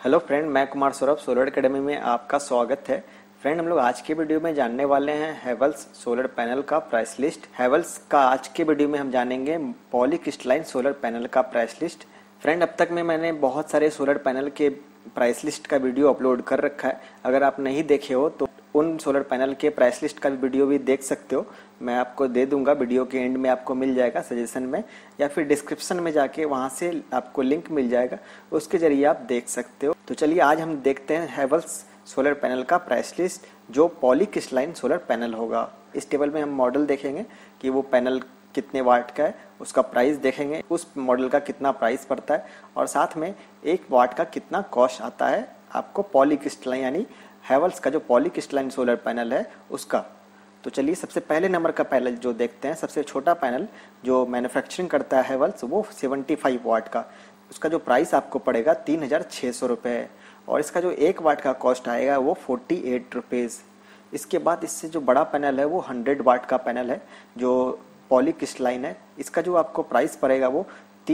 Hello friend, मैं Kumar Saurabh solar academy में आपका स्वागत है। फ्रेंड, हम लोग आज के वीडियो में जानने वाले हैं हेवल्स सोलर पैनल का प्राइस लिस्ट। हेवल्स का आज के वीडियो में हम जानेंगे पॉलीक्रिस्टलाइन सोलर पैनल का प्राइस लिस्ट। फ्रेंड, अब तक में मैंने बहुत सारे सोलर पैनल के प्राइस लिस्ट का वीडियो अपलोड कर रखा है। अगर आप नहीं देखे हो तो उन सोलर पैनल के प्राइस लिस्ट का वीडियो भी देख सकते हो। मैं आपको दे दूंगा, वीडियो के एंड में आपको मिल जाएगा सजेशन में, या फिर डिस्क्रिप्शन में जाके वहां से आपको लिंक मिल जाएगा, उसके जरिए आप देख सकते हो। तो चलिए आज हम देखते हैं हेवल्स सोलर पैनल का प्राइस लिस्ट, जो पॉलीक्रिस्टलाइन सोलर पैनल होगा। इस टेबल में हम मॉडल देखेंगे कि वो पैनल कितने वाट का है, उसका प्राइस देखेंगे, उस मॉडल का कितना प्राइस पड़ता है, और साथ में 1 वाट का कितना कॉस्ट आता है आपको पॉलीक्रिस्टलाइन यानी हेवल्स का जो पॉलीक्रिस्टलाइन सोलर पैनल है उसका। तो चलिए सबसे पहले नंबर का पैनल जो देखते हैं, सबसे छोटा पैनल जो मैन्युफैक्चरिंग करता है हेवल्स, वो 75 वाट का। उसका जो प्राइस आपको पड़ेगा 3600 रुपये, और इसका जो 1 वाट का कॉस्ट आएगा वो 48 रुपीज़। इसके बाद इससे जो बड़ा पैनल है वो 100 वाट का पैनल है जो पॉलीक्रिस्टलाइन है। इसका जो आपको प्राइस पड़ेगा वो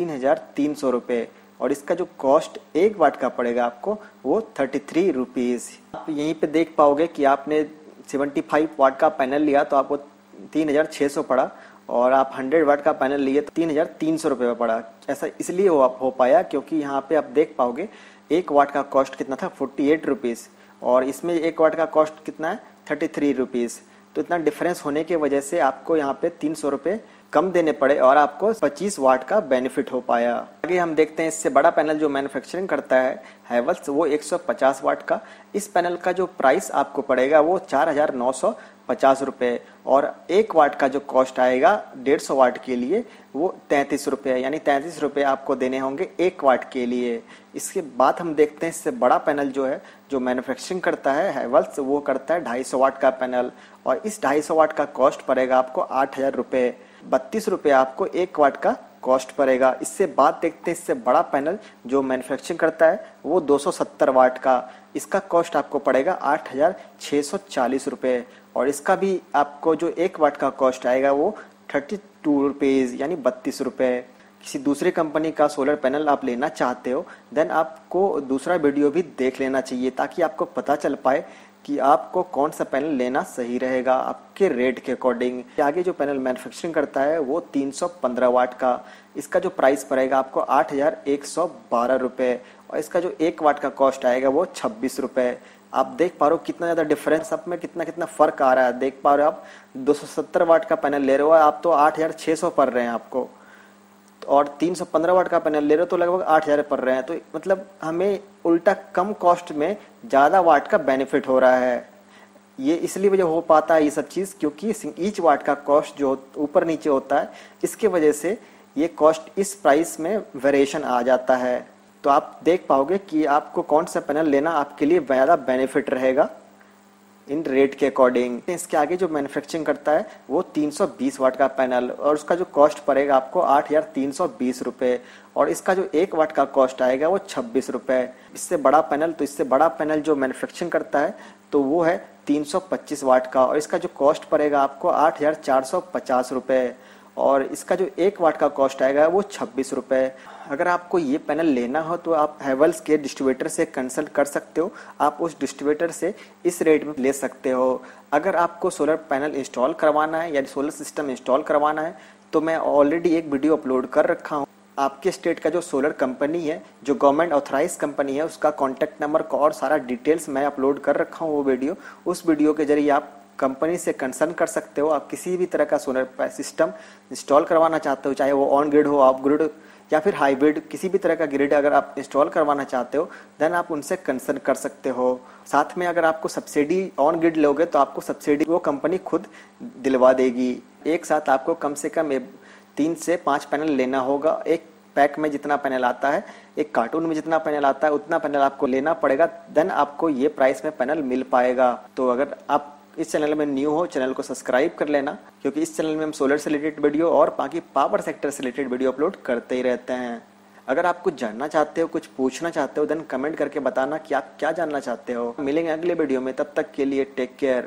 3300 रुपये, और इसका जो कॉस्ट 1 वाट का पड़ेगा आपको वो 33 रुपीज़। आप यहीं पे देख पाओगे कि आपने 75 वाट का पैनल लिया तो आपको 3600 पड़ा, और आप 100 वाट का पैनल लिए तो 3300 रुपये में पड़ा। ऐसा इसलिए हो पाया क्योंकि यहाँ पे आप देख पाओगे 1 वाट का कॉस्ट कितना था, 48 रुपीज़, और इसमें 1 वाट का कॉस्ट कितना है, 33 रुपीज़। तो इतना डिफरेंस होने की वजह से आपको यहाँ पे 300 रुपये कम देने पड़े और आपको 25 वाट का बेनिफिट हो पाया। आगे हम देखते हैं इससे बड़ा पैनल जो मैन्युफैक्चरिंग करता है हेवल्स, वो 150 वाट का। इस पैनल का जो प्राइस आपको पड़ेगा वो 4950 रुपये, और 1 वाट का जो कॉस्ट आएगा 150 वाट के लिए वो 33 रुपये, यानी 33 रुपये आपको देने होंगे 1 वाट के लिए। इसके बाद हम देखते हैं इससे बड़ा पैनल जो है जो मैन्युफैक्चरिंग करता है हेवल्स, वो करता है 250 वाट का पैनल, और इस 250 वाट का कॉस्ट पड़ेगा आपको 8000 रुपये। 32 रुपये आपको 1 वाट का कॉस्ट पड़ेगा। इससे बात देखते हैं इससे बड़ा पैनल जो मैन्युफैक्चरिंग करता है वो 270 वाट का। इसका कॉस्ट आपको पड़ेगा 8640 रुपये, और इसका भी आपको जो 1 वाट का कॉस्ट आएगा वो 32 रुपीज़ यानी 32 रुपये। किसी दूसरी कंपनी का सोलर पैनल आप लेना चाहते हो देन आपको दूसरा वीडियो भी देख लेना चाहिए, ताकि आपको पता चल पाए कि आपको कौन सा पैनल लेना सही रहेगा आपके रेट के अकॉर्डिंग। आगे जो पैनल मैन्युफैक्चरिंग करता है वो 315 वाट का। इसका जो प्राइस पड़ेगा आपको 8112 रुपये, और इसका जो 1 वाट का कॉस्ट आएगा वो 26 रुपये। आप देख पा रहे हो कितना ज़्यादा डिफरेंस, सब में कितना कितना फ़र्क आ रहा है। देख पा रहे हो आप 270 वाट का पैनल ले रहे हो आप तो 8600 पड़ रहे हैं आपको, और 315 वाट का पैनल ले रहे हो तो लगभग 8000 पड़ रहे हैं। तो मतलब हमें उल्टा कम कॉस्ट में ज़्यादा वाट का बेनिफिट हो रहा है। ये इसलिए वजह हो पाता है ये सब चीज़, क्योंकि ईच वाट का कॉस्ट जो ऊपर नीचे होता है, इसके वजह से ये कॉस्ट इस प्राइस में वेरिएशन आ जाता है। तो आप देख पाओगे कि आपको कौन सा पैनल लेना आपके लिए ज़्यादा बेनिफिट रहेगा इन रेट के अकॉर्डिंग। इसके आगे जो मैन्युफैक्चरिंग करता है वो 320 वाट का पैनल, और उसका जो कॉस्ट पड़ेगा आपको 8320 रुपये, और इसका जो 1 वाट का कॉस्ट आएगा वो 26 रुपये। इससे बड़ा पैनल, तो इससे बड़ा पैनल जो मैन्युफैक्चरिंग करता है तो वो है 325 वाट का, और इसका जो कॉस्ट पड़ेगा आपको 8450 रुपये, और इसका जो 1 वाट का कॉस्ट आएगा वो 26 रुपये। अगर आपको ये पैनल लेना हो तो आप हेवल्स के डिस्ट्रीब्यूटर से कंसल्ट कर सकते हो, आप उस डिस्ट्रीब्यूटर से इस रेट में ले सकते हो। अगर आपको सोलर पैनल इंस्टॉल करवाना है या सोलर सिस्टम इंस्टॉल करवाना है तो मैं ऑलरेडी एक वीडियो अपलोड कर रखा हूँ। आपके स्टेट का जो सोलर कंपनी है, जो गवर्नमेंट ऑथराइज कंपनी है, उसका कॉन्टैक्ट नंबर और सारा डिटेल्स मैं अपलोड कर रखा हूँ वो वीडियो। उस वीडियो के जरिए आप कंपनी से कंसर्न कर सकते हो। आप किसी भी तरह का सोलर सिस्टम इंस्टॉल करवाना चाहते हो, चाहे वो ऑन ग्रिड हो, ऑफ ग्रिड या फिर हाइब्रिड, किसी भी तरह का ग्रिड अगर आप इंस्टॉल करवाना चाहते हो देन आप उनसे कंसर्न कर सकते हो। साथ में अगर आपको सब्सिडी ऑन ग्रिड लोगे तो आपको सब्सिडी वो कंपनी खुद दिलवा देगी। एक साथ आपको कम से कम 3 से 5 पैनल लेना होगा। एक पैक में जितना पैनल आता है, एक कार्टून में जितना पैनल आता है, उतना पैनल आपको लेना पड़ेगा, देन आपको ये प्राइस में पैनल मिल पाएगा। तो अगर आप इस चैनल में न्यू हो, चैनल को सब्सक्राइब कर लेना, क्योंकि इस चैनल में हम सोलर से रिलेटेड वीडियो और बाकी पावर सेक्टर से रिलेटेड वीडियो अपलोड करते ही रहते हैं। अगर आप कुछ जानना चाहते हो, कुछ पूछना चाहते हो, देन कमेंट करके बताना कि आप क्या जानना चाहते हो। मिलेंगे अगले वीडियो में, तब तक के लिए टेक केयर।